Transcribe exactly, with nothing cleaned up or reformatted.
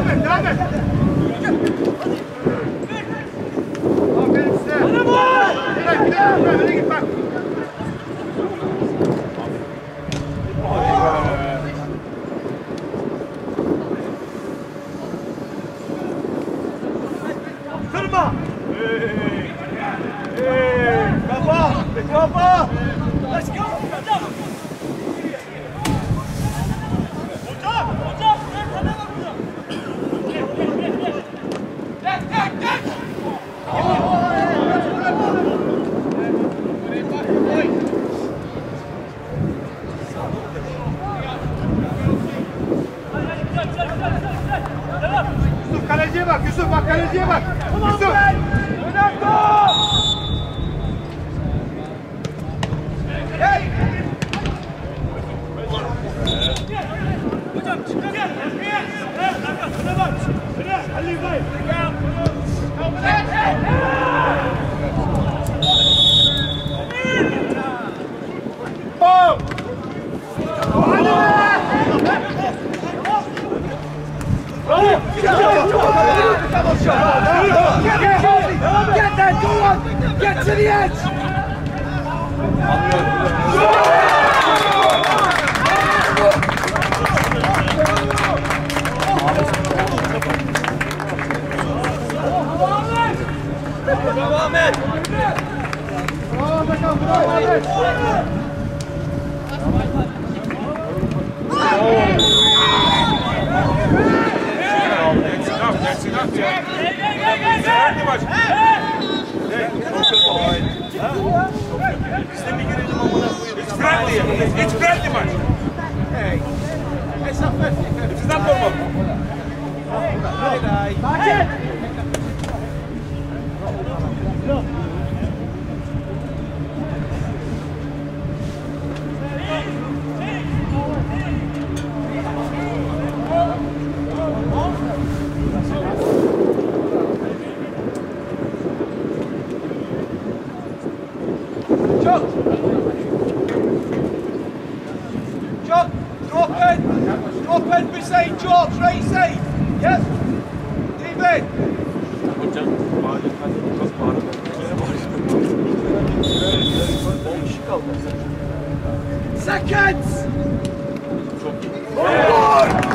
Devam et, devam et. Aferin size. Bana bak! Gidelim, gidelim. Öne git bak. Kırma! Hey! Hey! Kafa! Kafa! Let's go! Hocam! Hocam! Sen bak burada! Tek tek tek! Yusuf kaleciye bak, Yusuf bak kaleciye bak. Yusuf. Önem top. Hey. Hocam çıkar. Gel. Gel. Arka sana bak. Gel. Ali Bey. Gel. Oh! Get that, go on! Get to the edge! Bravo Ahmet! Bravo Ahmet! Bravo Ahmet! That's enough, yeah. Hey, maç. It's friendly. It's friendly maç. Hey. It's not friendly. It's not normal. Sakin. Chuck! Chuck, drop in! Drop in beside George, right side! Yep! David! Seconds! One more!